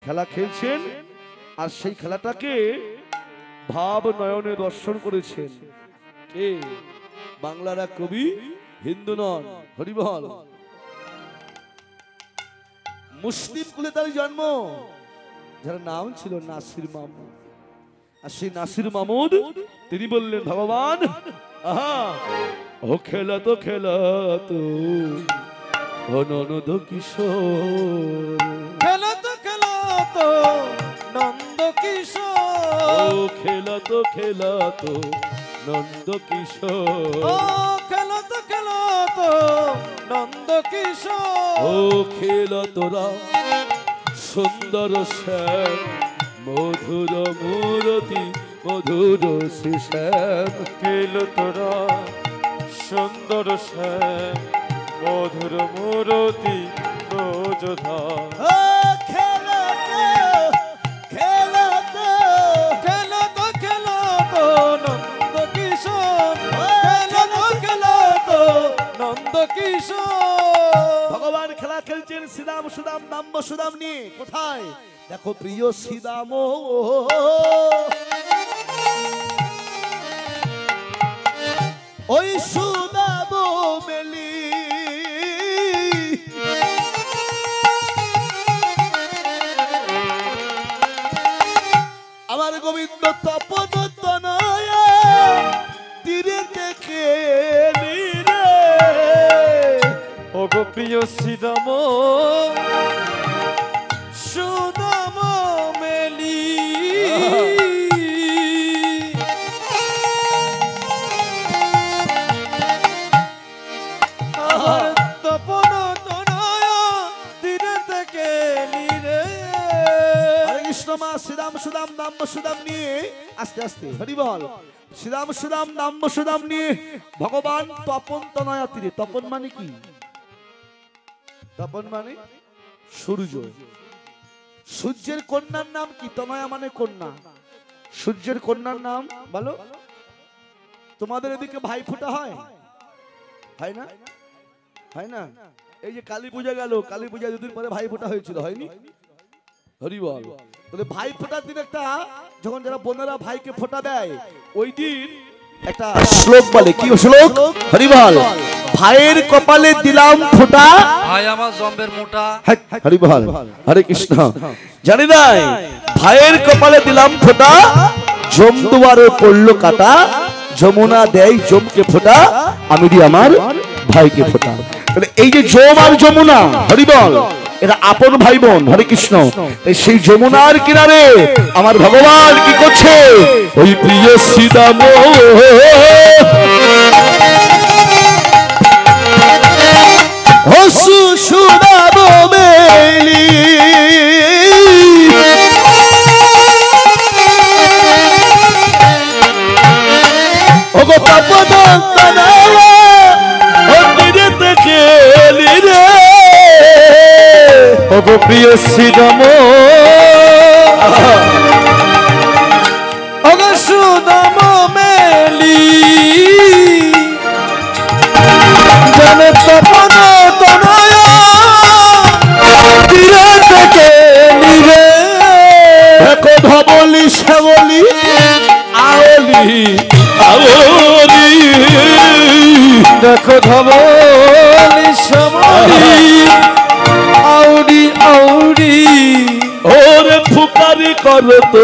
খেলা খেলছেন আর সেই খেলাটাকে ভাব নয়নে দর্শন করেছেন কে? বাংলার এক কবি, হিন্দু নন, হরিবল। মুসলিম কুলে তার জন্ম, যার নাম ছিল নাসির মাহমুদ। আর সেই নাসির মাহমুদ তিনি বললেন, ভগবান আহা ও খেলা তো নন্দ কিশোর, খেলা তো নন্দ কিশোর, ও খেলা তো নন্দ কিশোর, ও খেলা তো নন্দ কিশোর, ও খেলা তোরা সুন্দর শ্যাম মধুর মূরতি মধুর শ্যাম, খেলো তোরা সুন্দর শ্যাম মধুর মূরতি ব্রজধা। খেলো তো নন্দ কিশোর, খেলো তো নন্দ কিশোর। ভগবান খেলা খেলছেন শ্রীরাম সুদাম নাম্ব সুদাম নিয়ে। কোথায়? দেখো প্রিয় শ্রীরাম ওই সুদাম মেলি, আমার গোবিন্দ তপন তনয়া তীরে দেখে রে, ও গো প্রিয় শ্রীরাম সুদাম মেলি, আমার তপন তনয়া তীরে থেকে রে। হরে কৃষ্ণ মা শ্রীরাম সুদাম নাম্ব সুদাম নিয়ে আস্তে আস্তে হরি বল। শ্রীরাম সুদাম নাম্ব সুদাম নিয়ে ভগবান তপন তনয়া তীরে। তপন মানে কি? তপন মানে সূর্য। সূর্যের কন্যার নাম কি? তনয়া মানে কন্যা। সূর্যের কন্যার নাম বলো। তোমাদের এদিকে ভাই ফোঁটা হয়? হয় না? হয় না? এই যে কালী পূজা গেল, কালী পূজা দুদিন পরে ভাই ফোঁটা হয়েছিল, হয়নি? হরি বল। তাহলে ভাই ফোঁটার দিন একটা, যখন যারা বোনেরা ভাইকে ফোঁটা দেয়, ওই দিন একটা শ্লোক বলে। কি শ্লোক? হরি বল। ভাইয়ের কপালে দিলাম ফোঁটা, ভাই আমার জম্বের মোটা। হরি বল। হরে কৃষ্ণ। জানি নাই ভাইয়ের কপালে দিলাম ফোঁটা, জম দুয়ারে পড়লো কাটা, যমুনা দেয় জমকে ফোঁটা, আমি দিই আমার ভাইকে ফোঁটা। তাহলে এই যে জম আর যমুনা, হরি বল, এরা আপন ভাই বোন। হরে কৃষ্ণ। সেই যমুনার কিনারে আমার ভগবান কি করছে? ওই প্রিয় শ্রীরাম হসু সুদাম মেলি, ওগো তপন তনয়া ও তীরে থেকে রে, ওগো প্রিয় শ্রীরাম ওগো সুদাম মেলি, জানে তপন তনয়া তীরে থেকে নিরে। দেখো ধবলি শ্যামলি আওলি আওলি, দেখো ধবলি শ্যামলি আউরি আউরি, ওরে ফুকারি করো তো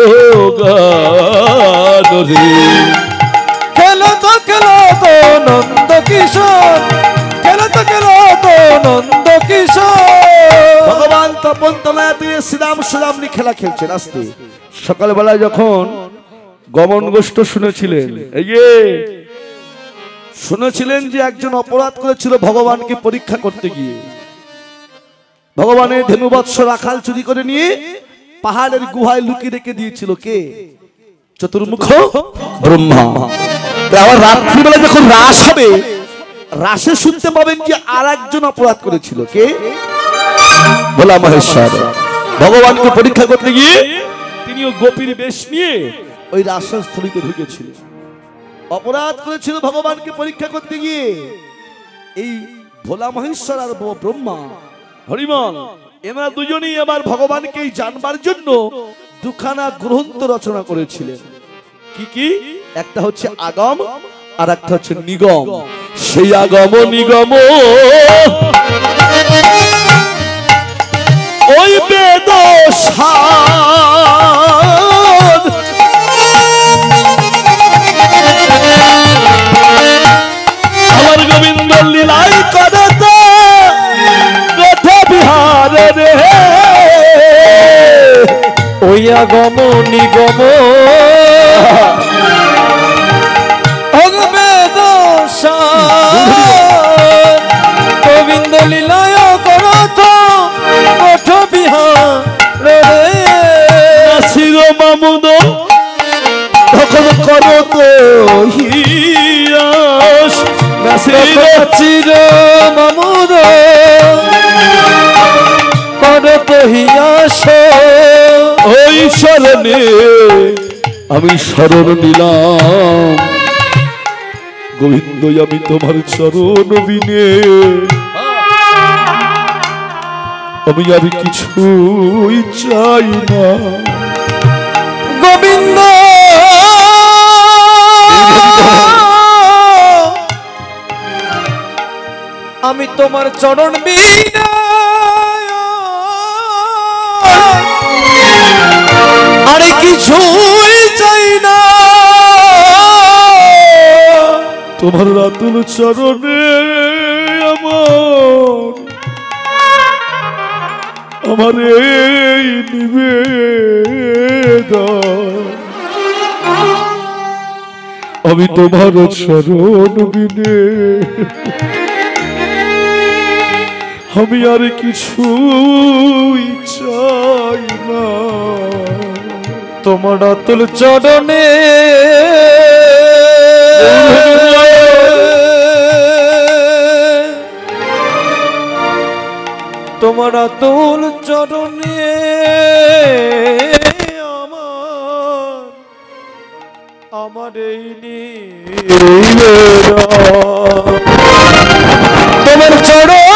গান রে। খেলো তো নন্দ কিশোর, খেলো তো নন্দ কিশোর। ভগবান তপন তনয়া তীরে শ্রীরাম সুদাম নিয়ে খেলা খেলছেন। আস্তে সকালবেলায় যখন গমন গোষ্ঠ শুনেছিলেন, এই যে শুনেছিলেন যে একজন অপরাধ করেছিল ভগবানকে পরীক্ষা করতে গিয়ে। ভগবানের ধেনুবৎস রাখাল চুরি করে নিয়ে পাহাড়ের গুহায় লুকিয়ে রেখে দিয়েছিল। কে? চতুর্মুখ ব্রহ্মা। আবার রাত্রিবেলা যখন রাস হবে, রাসে শুনতে পাবেন যে আর একজন অপরাধ করেছিল। কে? ভোলা মহেশ্বর। ভগবানকে পরীক্ষা করতে গিয়ে তিনিও গোপীর বেশ নিয়ে ওই রাসস্থলীতে ঢুকেছিলেন। অপরাধ করেছিল ভগবানকে পরীক্ষা করতে গিয়ে। এই ভোলা মহেশ্বর আর ব্রহ্মা, হরিমল, এরা দুজনেই আবার ভগবানকে জানবার জন্য দুখানা গ্রন্থ রচনা করেছিলেন। কি কি? একটা হচ্ছে আগম আর একটা হচ্ছে নিগম। সেই আগম নিগম ওই বেদ সার আমার গোবিন্দ লীলাই করে তো কথা বিহার রে। ওই আগম নিগম অগবেদ গোবিন্দ লীলায় করত কঠ বিহার রে। শির মামুদ তখন করত হিয়াস চির মামুদ করত হিয়াস। ওই শরণে আমি শরণ নিলাম গোবিন্দ, আমি তোমার চরণ বিনে আমি আর কিছুই চাই না। গোবিন্দ আমি তোমার চরণ বিনা আরে কিছুই চাই না। তোমার রাতুল চরণে আমার এই নিবেদন, আমি তোমার চরণ বিনে আমি আর কিছুই চাই না। তোমার অতুল চরণে তোমার অতুল চরণে আমার এই তোমার চরণ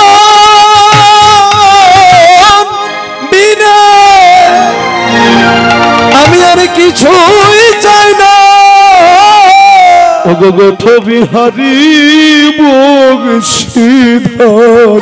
বিনা আমি আর কিছুই চাই না। অগগঠ বিহারী ভোগ সিধার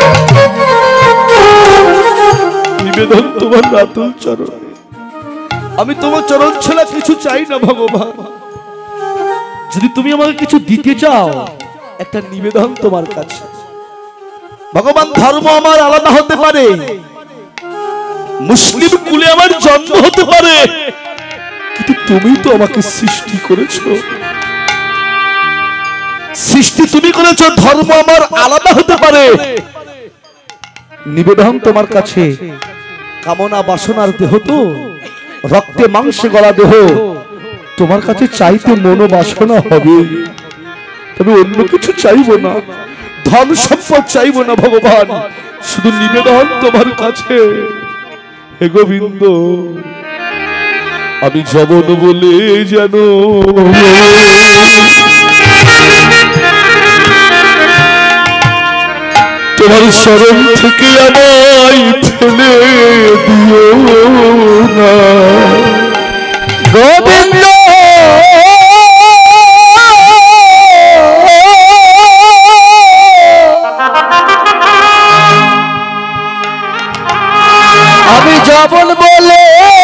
নিবেদন তোমার রাতুল চরণে। আমি তোমার চরণ ছাড়া কিছু চাই না ভগবান। যদি তুমি আমাকে কিছু দিতে চাও, একটা নিবেদন তোমার কাছে। ভগবান ধর্ম আমার আলাদা হতে পারে, মুসলিম কুলে আমার জন্ম হতে পারে, কিন্তু তুমি তো আমাকে সৃষ্টি করেছো, সৃষ্টি তুমি করেছো। ধর্ম আমার আলাদা হতে পারে, নিবেদন তোমার কাছে কামনা বাসনার দেহ তো, রক্তে মাংসে গলা দেহ, তোমার কাছে চাইতে মনোবাসনা হবে, তবে অন্য কিছু চাইবো না, ধন সম্পদ চাইবো না ভগবান, শুধু নিবেদন তোমার কাছে। হে গোবিন্দ, আমি জবন বলে যেন তোমার শরণ থেকে আমায় ফেলে দিও না গোবিন্দ। আমি জবন বলে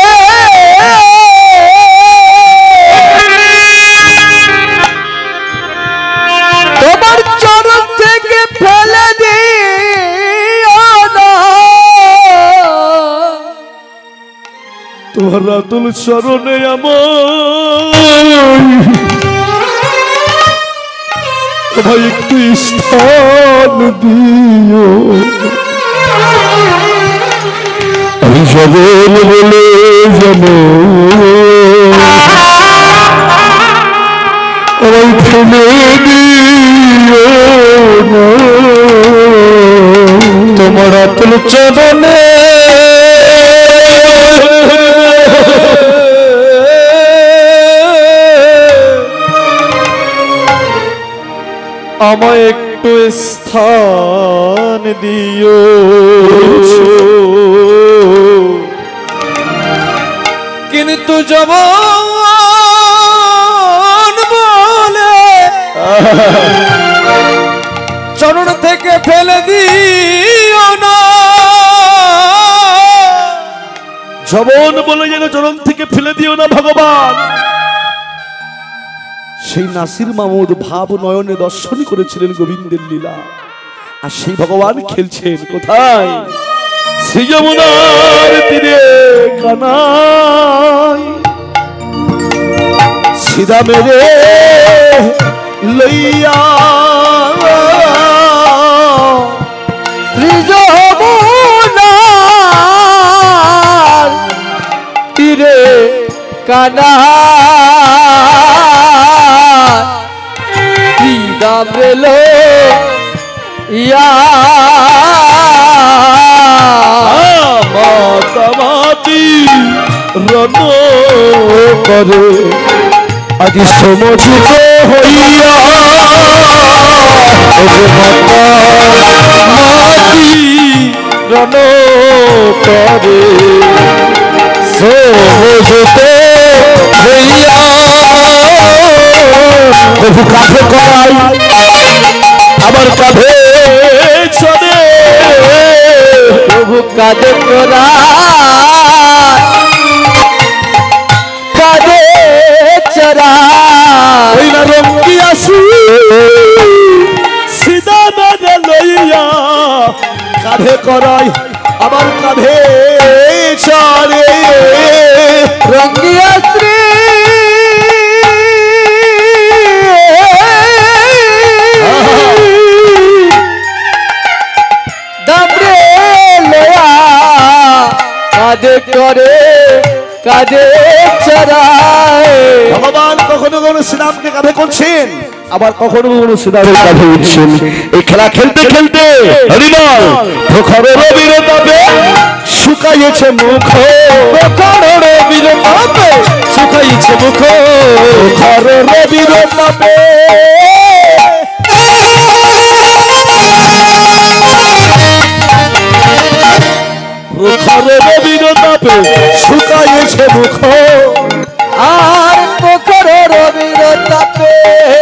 তোমার চরণ থেকে ফেলে দিও না। তোমার রাতুল চরণে আমায় একটু স্থান দিও। আমি জবন বলে যেন আমায় ফেলে দিও না তোমার অতুল চরণে আমায় একটু স্থান দিও। কিন্তু যমন বলে চরণ থেকে ফেলে দিও না। যমন বলে যেন চরণ থেকে ফেলে দিও না ভগবান। সেই নাসির মাহমুদ ভাব নয়নে দর্শন করেছিলেন গোবিন্দের লীলা, আর সেই ভগবান খেলছেন কোথায়? শ্রী যমুনার তীরে কানাই সিধা মেরে লইয়া শ্রী যমুনার তীরে কানা দামরেলো ইয়া মাতামাতি রণ করে আজি সমচিত হইয়া মাতামাতি রণ করে সমচিত হইয়া প্রভু কাঁধে করাই আমার কাঁধে চলে, প্রভু কাঁধে করাই কাঁধে চড়াই ওই না রঙ্গি আসি সিধা মেরে লইয়া কাঁধে করাই আমার কাঁধে চড়ে রঙ্গিয়া শ্রী কাঁধে করে কাঁধে চড়ায়। ভগবান কখনো কখনো শ্রীরামকে কাঁধে করছেন, আবার কখনো কখনো শ্রীরামের কাঁধে উঠছেন। এই খেলা খেলতে খেলতে হরিবল প্রখর রবির তাপে শুকাইয়েছে মুখ, প্রখর রবির তাপে শুকাইয়েছে মুখ, প্রখর রবির তাপে প্রখর রবির তাপে শুকাইয়েছে মুখ, আর প্রখর রবির তাপে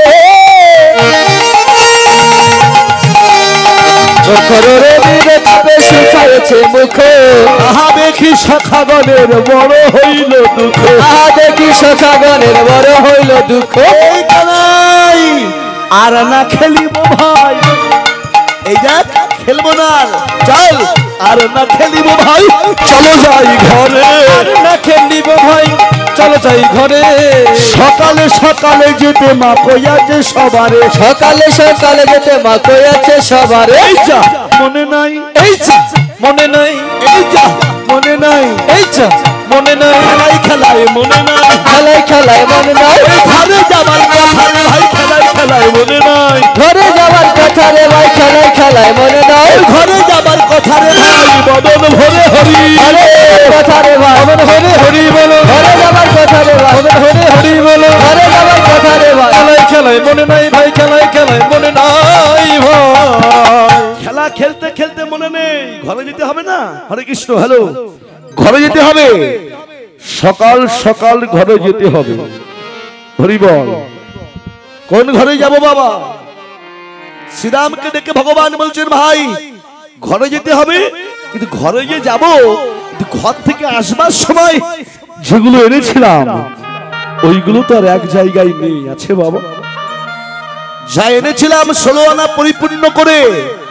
প্রখর রবির তাপে শুকাইয়েছে মুখ। আহা দেখি সখাগণের বড় হইল দুঃখ, আহা দেখি সখাগণের বড় হইল দুঃখ। এই কানাই আর না খেলিব ভাই, এই যাক খেলবো না চল, আর না খেলিব ভাই চলো যাই ঘরে, আর না খেলিব ভাই চলো যাই ঘরে। সকালে সকালে যেতে মা কইয়াছে সবারে, সকালে সকালে যেতে মা কইয়াছে সবারে। এই যা মনে নাই, এই যা মনে নাই, এই যা মনে নাই, এই যা মনে নাই, খেলাই খেলায় মনে নাই, খেলায় খেলায় মনে নাই, ঘরে যাবার কথা রে ভাই খেলাই খেলায় মনে নাই, ঘরে যাবার কথা রে ভাই খেলায় খেলায় মনে নাই, ঘরে যাবার কথা রে ভাই বদন ভরে হরি, ঘরে কথা রে ভাই মন হরে হরি বলো, ঘরে যাবার কথা রে ভাই মন হরে হরি বলো, ঘরে যাবার কথা রে ভাই খেলায় খেলায় মনে নাই ভাই, খেলায় খেলায় মনে নাই ভাই। খেলা খেলতে খেলতে মনে নেই, ঘরে যেতে হবে না। হরে কৃষ্ণ, হ্যালো, ঘরে যেতে হবে, সকাল সকাল ঘরে যেতে হবে। হরি বল, কোন ঘরে যাব বাবা? শ্রীরামকে ডেকে ভগবান বলছেন ভাই ঘরে যেতে হবে, কিন্তু ঘরে যে যাব, ঘর থেকে আসবার সময় যেগুলো এনেছিলাম ওইগুলো তো আর এক জায়গায় নেই, আছে বাবা। যা এনেছিলাম 16 আনা পরিপূর্ণ করে,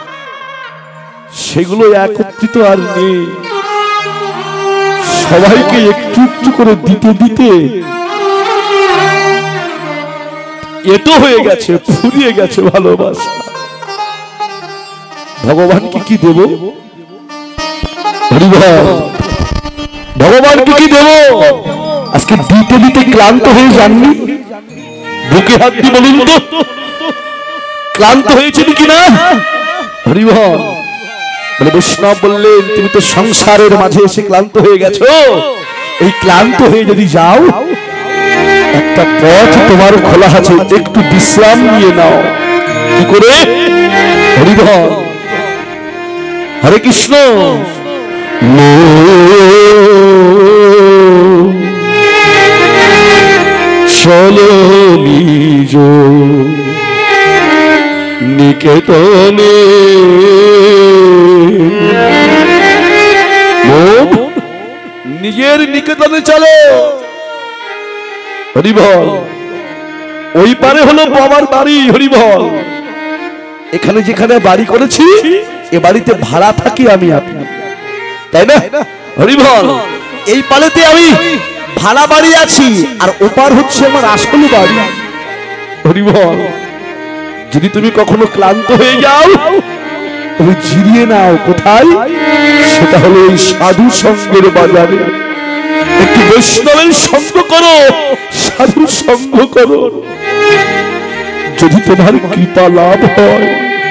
সেগুলো একত্রিত আর নেই। সবাইকে একটু একটু করে দিতে দিতে এটো হয়ে গেছে, ফুরিয়ে গেছে ভালোবাসা। ভগবানকে কি দেব? ভগবানকে কি দেব? আজকে দিতে দিতে ক্লান্ত হয়ে যাননি? বুকে হাত দিয়ে বলুন তো, ক্লান্ত হয়েছেন কিনা? হরিবল বলে বৈষ্ণব বললেন তুমি তো সংসারের মাঝে এসে ক্লান্ত হয়ে গেছো, এই ক্লান্ত হয়ে যদি যাও একটা পথ তোমার খোলা আছে, একটু বিশ্রাম নিয়ে নাও। কি করে? হরিবল, হরে কৃষ্ণ। চলো নিজ নিকেতনে। নিজের নিকেতনে চলো। হরিবল। ওই পারে হলো বাবার বাড়ি। হরিবল। এখানে যেখানে বাড়ি করেছি এ বাড়িতে ভাড়া থাকি আমি, আপনি, তাই না? হরিবল। এই পালেতে আমি ভাড়া বাড়ি আছি, আর ওপার হচ্ছে আমার আসল বাড়ি। হরিবল। যদি তুমি কখনো ক্লান্ত হয়ে যাও তুমি জিরিয়ে নাও। কোথায়? সেটা হলো এই সাধু সঙ্গের বাজারে। একটু বৈষ্ণবের সঙ্গ করো, সাধুর সঙ্গ করো। যদি তোমার কৃপা লাভ হয়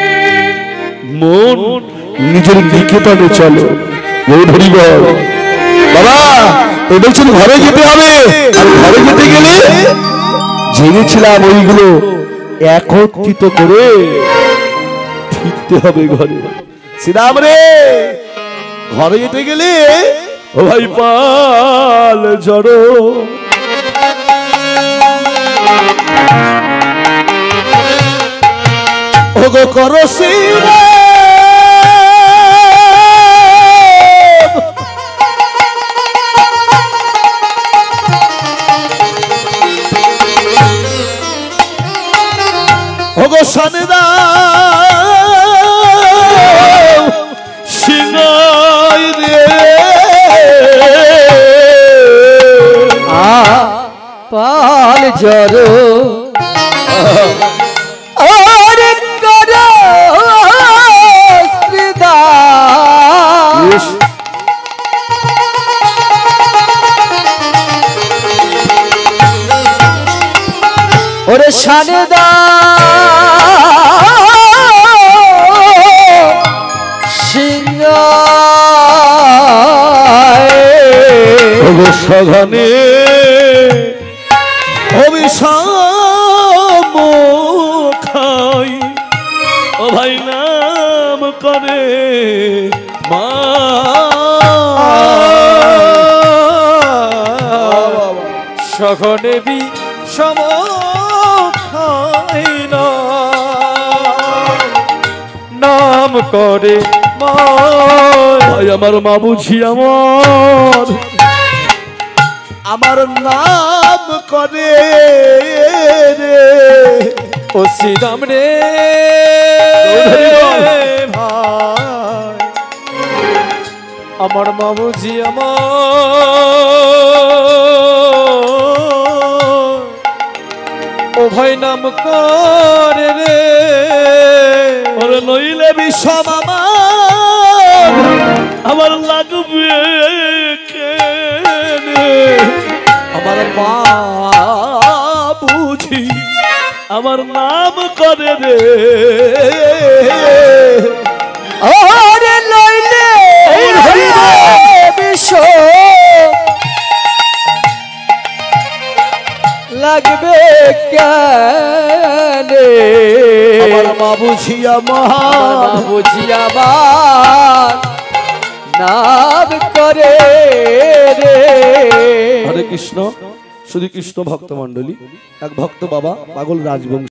মন নিজের নিকেতনে চলো। হরিবল। বাবা তো বলছেন ঘরে যেতে হবে, আর ঘরে যেতে গেলে জেনেছিলাম ওইগুলো একত্রিত করে ফিরতে হবে ঘরে। শ্রীরাম রে, ঘরে যেতে গেলে ও ভাই পাল জড়ো। ওগো করো শ্রীরাম ওগো সনদা সিংহাই রে পাল জড়ো আরে করো শ্রীদাস। ওরে সনদা সঘনে অভিশাপ খাই ও ভাই নাম করে মা। সঘনে বিষম খাই না নাম করে মা। ভাই আমার মা বুঝি আমার নাম করে রে ও শ্রীরাম রে ভাই আমার মা বুঝি ও ভাই নাম করে রে। ওরে নইলে বিষম আমার লাগবে আমার মা বুঝি আমার নাম করে রে। ওরে লইলে বিষ লাগবে কেন আমার মা বুঝি আমার নাম করে রে। হরে কৃষ্ণ। শ্রী কৃষ্ণ ভক্ত মন্ডলী। এক ভক্ত বাবা পাগল রাজবংশী